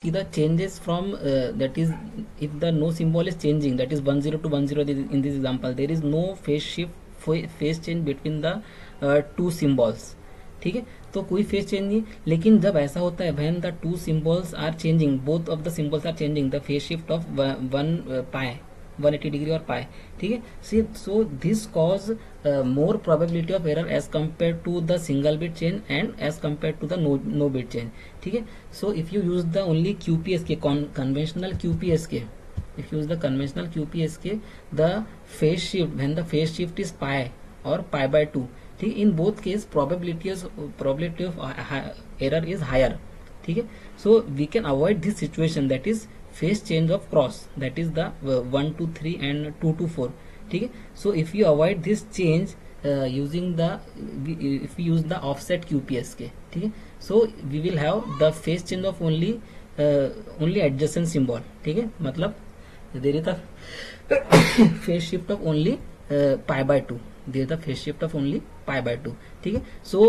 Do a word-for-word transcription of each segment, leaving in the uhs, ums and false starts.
कि the changes from that is if the no symbol is changing that is one zero two one zero in this example there is no phase shift phase change between the two symbols, ठीक है, तो कोई phase change नहीं। लेकिन जब ऐसा होता है when the two symbols are changing, both of the symbols are changing, the phase shift of one pi one eighty degree और पाए, ठीक है। So this cause more probability of error as compare to the single bit change and as compare to the no no bit change, ठीक है। So if you use the only QPSK conventional QPSK, if you use the conventional Q P S K, the phase shift when the phase shift is pi or pi by two, ठीक, in both case probability is probability of uh, error is higher, ठीक है। So we can avoid this situation, that is phase change of cross, that is the uh, one to three and two to four, ठीक है। So if you avoid this change uh, using the if we use the offset Q P S K, ठीक है, so we will have the phase change of only uh, only adjacent symbol, ठीक है, मतलब there is the phase shift of only uh, pi by two, there is the phase shift of only pi by two, ठीक है। So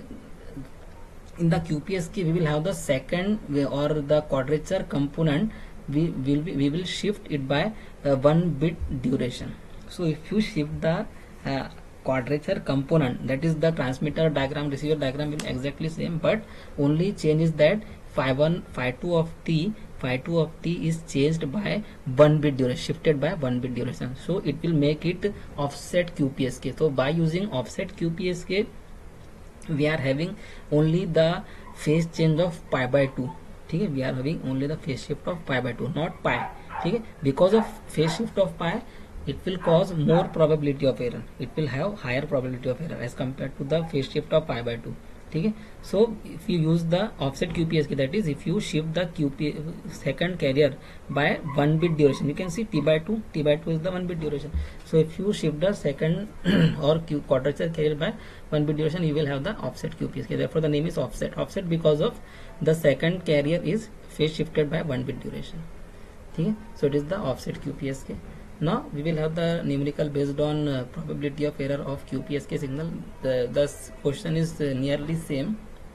in the Q P S K we will have the second or the quadrature component, we will be, we will shift it by uh, one bit duration. So if you shift the uh, quadrature component, that is the transmitter diagram receiver diagram will exactly same, but only change is that phi one phi two of t phi two of t is changed by one bit duration, shifted by one bit duration, so it will make it offset Q P S K. So by using offset Q P S K we are having only the phase change of pi by two, ठीक है, we are having only the phase shift of pi by two, not pi, ठीक है। Because of phase shift of pi it will cause more probability of error, it will have higher probability of error as compared to the phase shift of pi by two, ठीक है। So if you use the offset Q P S K, that is if you shift the Q P second carrier by one bit duration, you can see t by two, t by two is the one bit duration, so if you shift the second or Q quadrature carrier by one bit duration you will have the offset Q P S K, therefore the name is offset offset because of the second carrier is phase shifted by one bit duration, ठीक है। So it is the offset Q P S K. Now we will have the numerical based on uh, probability of error of Q P S K signal. The, the question is uh, nearly same.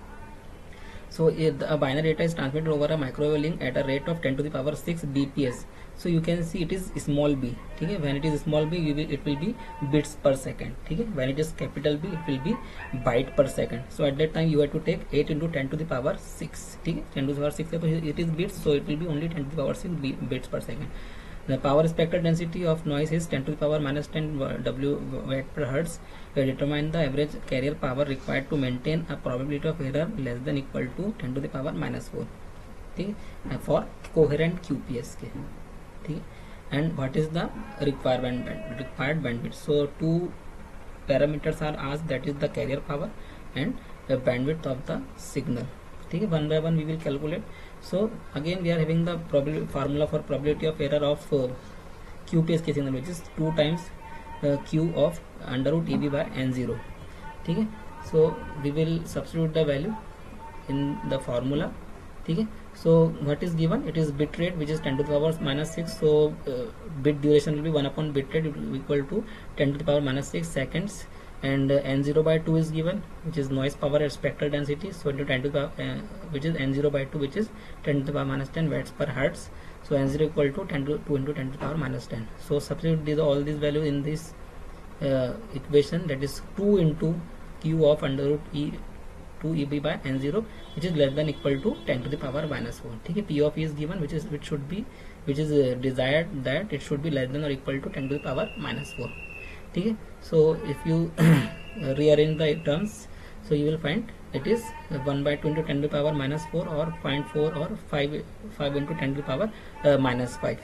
So if a binary data is transmitted over a microwave link at a rate of ten to the power six B P S. So you can see it is small b, ठीक है, when it is small b you will, it will be bits per second, ठीक है, when it is capital B it will be byte per second. So at that time you have to take eight into ten to the power six, ठीक है, ten to the power six है तो it is bits, so it will be only ten to the power six bits per second. The power spectral density of noise is ten to the power minus ten W watt per hertz. We determine the average carrier power required to maintain a probability of error less than equal to ten to the power minus four, ठीक है, for coherent Q P S K, ठीक है। And what is the requirement required bandwidth? So two parameters are asked, that is the carrier power and the bandwidth of the signal, ठीक है, one by one we will calculate. So again we are having the probability formula for probability of error of uh, Q P S K signal, which is two times uh, Q of under root E B by N zero, ठीक है। So we will substitute the value in the formula, ठीक है। So what is given? It is bit rate, which is ten to the power minus six, so uh, bit duration will be one upon bit rate, it will be equal to ten to the power minus six seconds, and uh, N zero by two is given, which is noise power at spectral density, so into ten to the power, uh, which is N zero by two, which is ten to the power minus ten watts per hertz, so N zero equal to ten to two into ten to the power minus ten. So substitute these, all these values in this uh, equation, that is two into Q of under root E two E B by N zero, which is less than equal to ten to the power minus four, ठीक है। P of E is given, which is which should be which is uh, desired that it should be less than or equal to ten to the power minus four, ठीक है। So if you rearrange the terms, so you will find it is one by two into ten to the power minus four, or zero point four, or five five into ten to the power uh, minus five.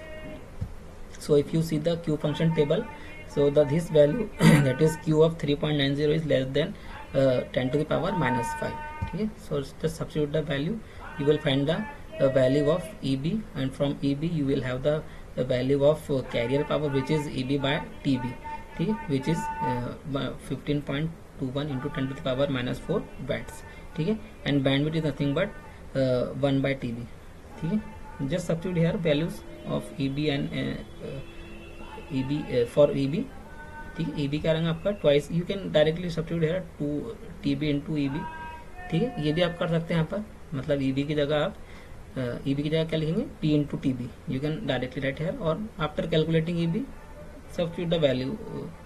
So if you see the Q function table, so the this value that is Q of three point nine zero is less than uh, ten to the power minus five, okay. So just substitute the value, you will find the uh, value of E B, and from E B you will have the, the value of uh, carrier power, which is E B by T B, okay, which is uh, fifteen point two one into ten to the power minus four watts, okay. And bandwidth is nothing but uh, one by T B, okay. Just substitute here values of E B and uh, uh, E B uh, for E B, ठीक है। E B क्या रहेगा आपका twice, you can directly substitute here to T B into E B, ठीक है, ये भी आप कर सकते हैं यहाँ पर, मतलब E B की जगह आप ई बी की जगह क्या लिखेंगे, P into T B, you can directly write here, और after calculating E B substitute the value